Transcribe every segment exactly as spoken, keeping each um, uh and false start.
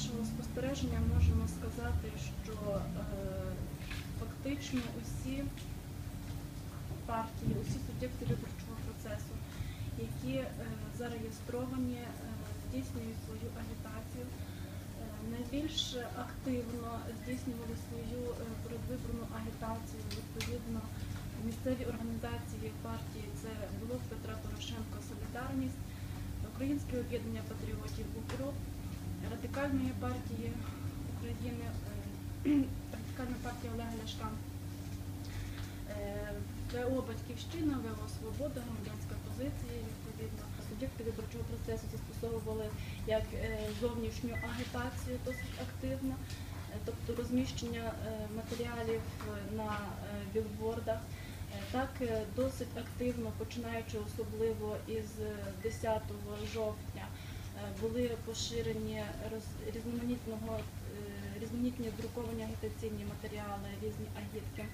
нашого спостереження можемо сказати, що е, фактично усі партії, усі суб'єкти виборчого процесу, які е, зареєстровані, е, здійснюють свою агітацію, е, найбільш активно здійснювали свою е, передвиборну агітацію, відповідно, місцеві організації партії – це Блок Петра Порошенка «Солідарність», Українське об'єднання патріотів «УКРОП», Радикальної партії України, Радикальна партія Олега Ляшка, ВО «Батьківщина», ВО «Свобода», Громадянська позиція, відповідно. Суб'єкти виборчого процесу застосовували як зовнішню агітацію досить активно, тобто розміщення матеріалів на білбордах, так досить активно, починаючи особливо із десятого жовтня, були поширені різноманітного, різноманітні друковані агітаційні матеріали, різні агітки,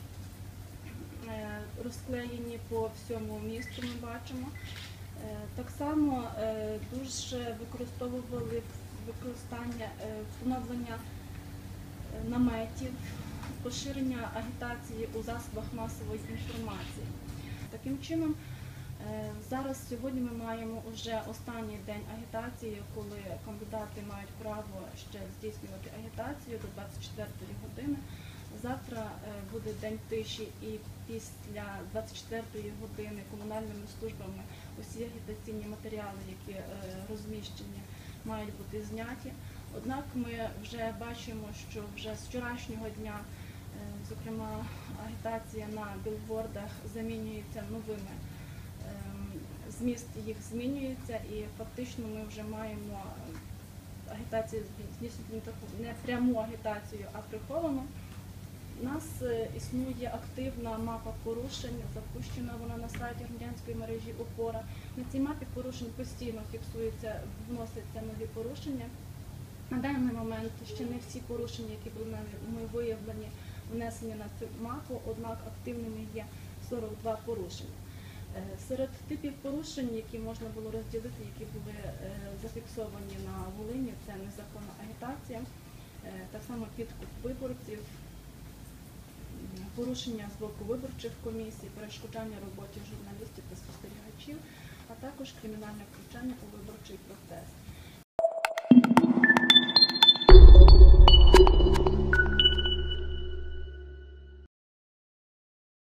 розклеєні по всьому місту, ми бачимо. Так само дуже використовували використання, встановлення наметів, поширення агітації у засобах масової інформації. Таким чином, зараз сьогодні ми маємо вже останній день агітації, коли кандидати мають право ще здійснювати агітацію до двадцять четвертої години. Завтра буде день тиші і після двадцять четвертої години комунальними службами усі агітаційні матеріали, які розміщені, мають бути зняті. Однак ми вже бачимо, що вже з вчорашнього дня, зокрема, агітація на білбордах замінюється новими, зміст їх змінюється, і фактично ми вже маємо агітацію, не пряму агітацію, а приховану. У нас існує активна мапа порушень, запущена вона на сайті громадянської мережі «Опора». На цій мапі порушень постійно фіксуються, вносяться нові порушення. На даний момент ще не всі порушення, які були нами виявлені, внесені на цю мапу, однак активними є сорок два порушення. Серед типів порушень, які можна було розділити, які були зафіксовані на Волині, це незаконна агітація, так само підкуп виборців, порушення з боку виборчих комісій, перешкоджання роботі журналістів та спостерігачів, а також кримінальне втручання у виборчий процес.